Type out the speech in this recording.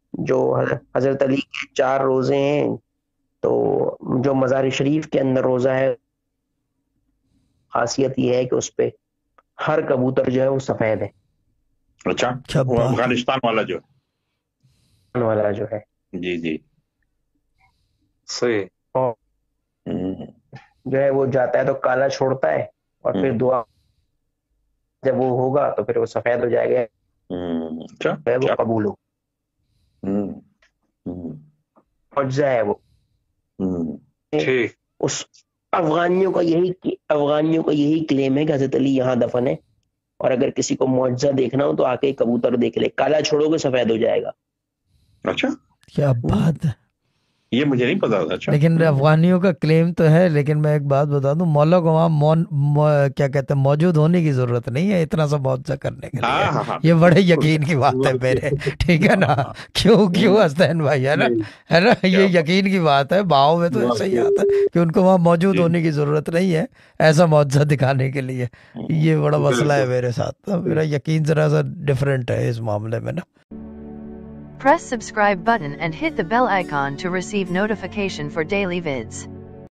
جو حضرت علی کے 4 روزے ہیں، تو جو مزار شریف کے اندر روزہ ہے، خاصیت یہ ہے کہ اس پہ ہر کبوتر جو ہے وہ سفید ہے. اچھا وہ بات. افغانستان والا جو والا جو ہے جی جی صحیح. اور ہوں، جو ہے وہ جاتا ہے تو کالا چھوڑتا ہے، اور پھر دعا جب وہ ہوگا تو پھر وہ سفید ہو جائے گا، اچھا ہے وہ کیا قبول ہو. ہوں، ہوں، معجزہ ہے وہ. ہوں، ٹھیک. اس افغانیوں کا یہی کلیم ہے کہ حضرت علی یہاں دفن ہے، اور اگر کسی کو معجزہ دیکھنا ہو تو آ کے کبوتر دیکھ لے، کالا چھوڑو گے سفید ہو جائے گا. اچھا کیا بات ہے. یہ مجھے نہیں پتا تھا. اچھا لیکن افغانیوں کا کلیم تو ہے، لیکن میں ایک بات بتا دوں، مولا کو وہاں کیا کہتے ہیں موجود ہونے کی ضرورت نہیں ہے اتنا سا معجزہ کرنے کے لیے. ہاں یہ بڑے یقین کی بات ہے میرے، ٹھیک ہے نا. کیوں حسین بھائی، ہے نا یہ یقین کی بات ہے. بھاؤ میں تو ایسا ہی آتا ہے کہ ان کو وہاں موجود ہونے کی ضرورت نہیں ہے ایسا معجزہ دکھانے کے لیے. یہ بڑا مسئلہ ہے میرے ساتھ. میرا یقین ذرا سا ڈفرینٹ ہے اس معاملے میں نا. Press subscribe button and hit the bell icon to receive notification for daily vids.